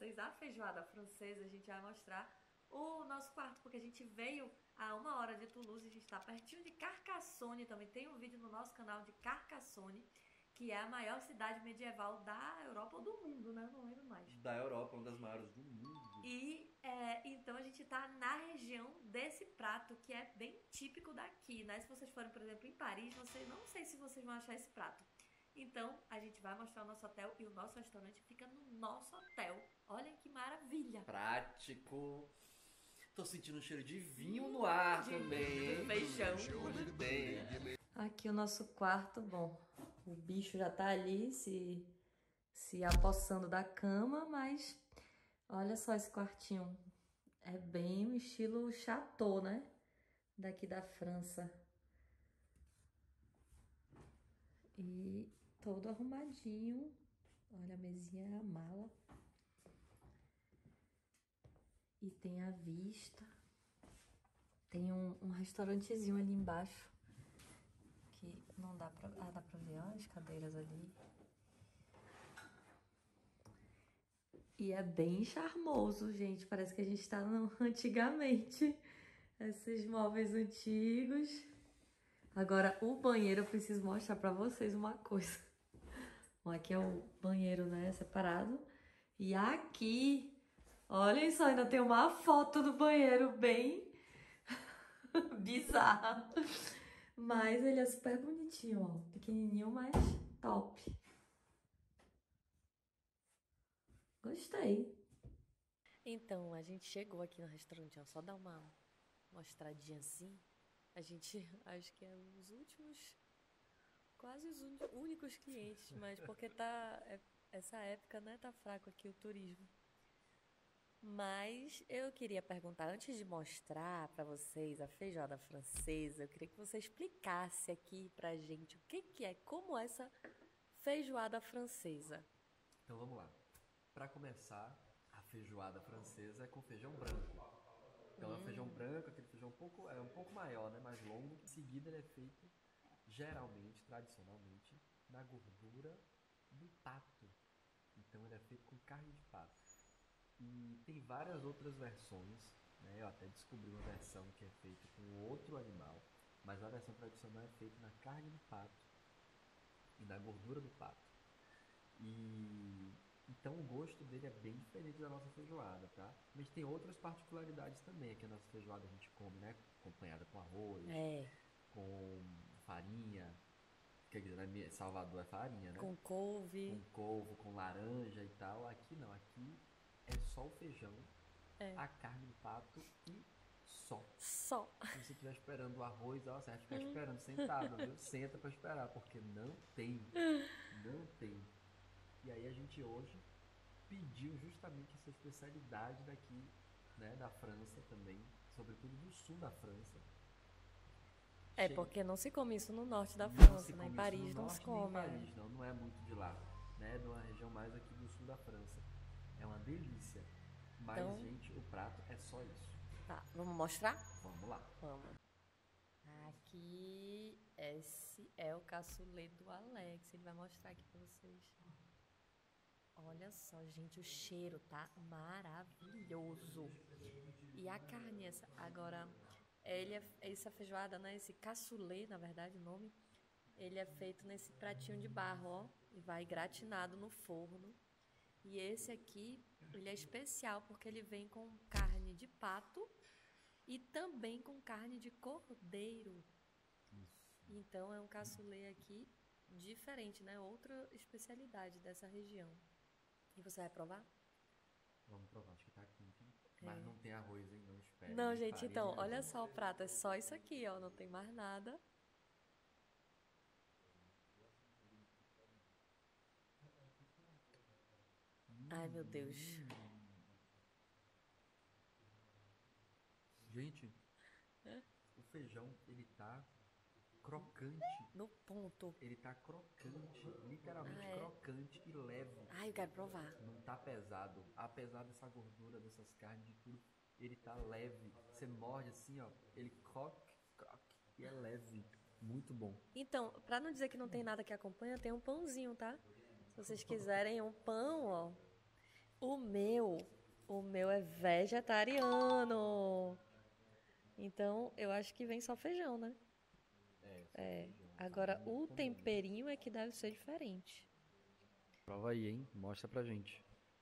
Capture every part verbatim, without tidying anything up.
vocês a feijoada francesa, a gente vai mostrar o nosso quarto, porque a gente veio a uma hora de Toulouse, a gente está pertinho de Carcassonne, também tem um vídeo no nosso canal de Carcassonne, que é a maior cidade medieval da Europa ou do mundo, né? Não lembro mais. Da Europa, uma das maiores do mundo. E é, então a gente tá na região desse prato que é bem típico daqui, né? Se vocês forem, por exemplo, em Paris, você não sei se vocês vão achar esse prato. Então a gente vai mostrar o nosso hotel e o nosso restaurante fica no nosso hotel. Olhem que maravilha! Prático. Tô sentindo um cheiro de vinho no ar De, também. do feijão. Hoje tem. Aqui o nosso quarto, bom, o bicho já tá ali se, se apossando da cama, mas olha só esse quartinho. É bem o estilo chateau, né? Daqui da França. E todo arrumadinho. Olha a mesinha, a mala. E tem a vista. Tem um, um restaurantezinho ali embaixo. Que não dá pra... Ah, dá pra ver ó, as cadeiras ali. E é bem charmoso, gente. Parece que a gente tá no, antigamente. Esses móveis antigos. Agora, o banheiro, eu preciso mostrar pra vocês uma coisa. Bom, aqui é o banheiro, né, separado. E aqui, olhem só, ainda tem uma foto do banheiro bem bizarra. Mas ele é super bonitinho, ó. Pequenininho, mas top. Gostei. Então, a gente chegou aqui no restaurante, ó. Só dar uma mostradinha assim. A gente, acho que é os últimos, quase os únicos clientes, mas porque tá, é, essa época, né, tá fraco aqui o turismo. Mas eu queria perguntar, antes de mostrar para vocês a feijoada francesa, eu queria que você explicasse aqui pra gente o que que é, como é essa feijoada francesa. Então vamos lá. Para começar, a feijoada francesa é com feijão branco. Então é feijão branco, aquele feijão um pouco, é um pouco maior, né, mais longo. Em seguida ele é feito, geralmente, tradicionalmente, na gordura do pato. Então ele é feito com carne de pato. E tem várias outras versões, né? Eu até descobri uma versão que é feita com outro animal, mas a versão tradicional é feita na carne do pato e na gordura do pato. E então o gosto dele é bem diferente da nossa feijoada, tá? Mas tem outras particularidades também, que a nossa feijoada a gente come, né? Acompanhada com arroz, É, com farinha, quer dizer, na Salvador é farinha, né? com couve. Com couve, com laranja e tal. Aqui não, aqui é só o feijão, É, a carne do pato e só. só. Se você estiver esperando o arroz, ó, você vai ficar esperando sentado, viu? Senta pra esperar, porque não tem. Não tem. E aí a gente hoje pediu justamente essa especialidade daqui, né, da França também, sobretudo do sul da França. É Chega, porque não se come isso no norte da não se França, né? Em come isso no Paris não se norte nem em come. É. Paris, não, não é muito de lá, né, de uma região mais aqui do sul da França. É uma delícia, mas, Então, gente, o prato é só isso. tá, vamos mostrar? Vamos lá. Vamos. Aqui, esse é o cassoulet do Alex. Ele vai mostrar aqui pra vocês. Olha só, gente, o cheiro tá maravilhoso. E a carne, essa, agora, ele é, essa feijoada, né? Esse cassoulet, na verdade, o nome, ele é feito nesse pratinho de barro, ó. E vai gratinado no forno. E esse aqui, ele é especial porque ele vem com carne de pato e também com carne de cordeiro. Então é um cassoulet aqui diferente, né? Outra especialidade dessa região. E você vai provar? Vamos provar, acho que tá quente. Mas não tem arroz, hein? Não espere. Não, Nem gente, farinha, então, nem olha azeite. só o prato, é só isso aqui, ó, não tem mais nada. Ai, meu Deus. Gente, o feijão, ele tá crocante. No ponto. Ele tá crocante, literalmente Ah, é? crocante e leve. Ai, eu quero provar. Não tá pesado. Apesar dessa gordura, dessas carnes, de tudo, ele tá leve. Você morde assim, ó, ele croque, croque e é leve. Muito bom. Então, pra não dizer que não tem nada que acompanha, tem um pãozinho, tá? Se vocês quiserem um pão, ó. O meu, o meu é vegetariano. Então, eu acho que vem só feijão, né? É, só É. feijão. Agora, Não o combina. temperinho é que deve ser diferente. Prova aí, hein? Mostra pra gente.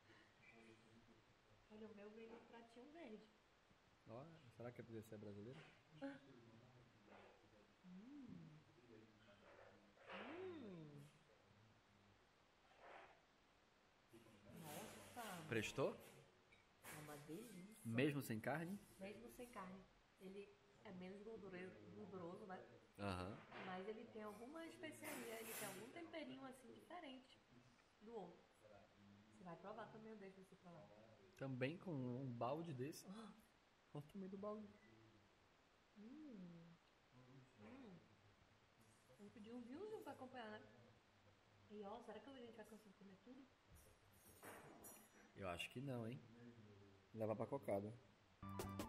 Olha, o meu vem no pratinho verde. Ó, será que é porque você é brasileiro? Hum. Hum. Nossa, Prestou? é uma delícia. Mesmo sem carne? Mesmo sem carne. Ele é menos gorduroso, gorduroso, né? Aham. Mas ele tem alguma especiaria, ele tem algum temperinho assim diferente do outro. Você vai provar também, eu deixo você provar. Também com um balde desse. Olha o tamanho do balde. Hum. Hum. Vou pedir um vinhozinho pra acompanhar, né? E ó, será que a gente vai conseguir comer tudo? Eu acho que não, hein? Leva pra cocada.